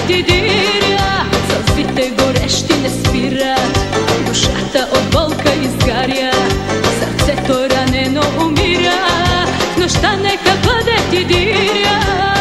ти диря, сълзите горещи не спират, душата от болка изгаря, сърцето ранено умира, в нощта нека бъде ти диря.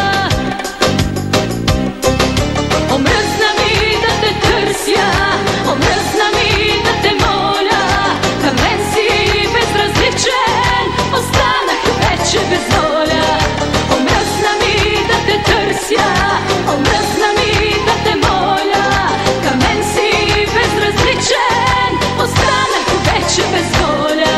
Омръзна ми да те търся, омръзна ми да те моля, към мен си безразличен, останах вече без воля. Омръзна ми да те търся, омръзна ми да те моля, към мен си безразличен, останах вече без воля.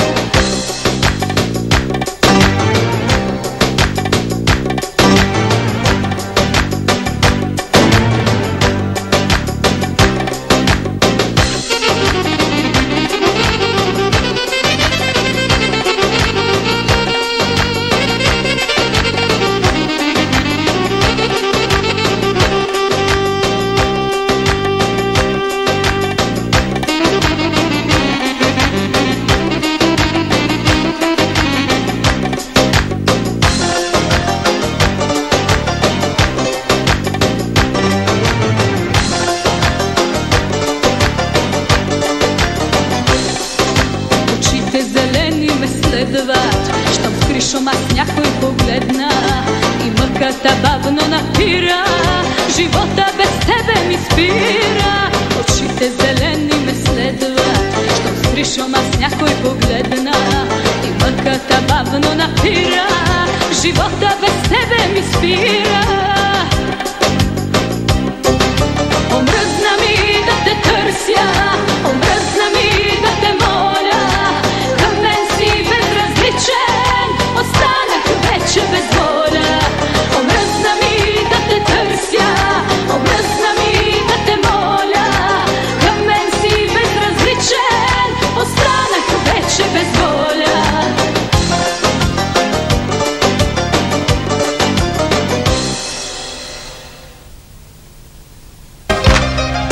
Щом в кришом аз някой погледна и мъката бавно напира, живота без тебе ми спира. Очите зелени ме следват, щом в кришом аз някой погледна и мъката бавно напира, живота без тебе ми спира.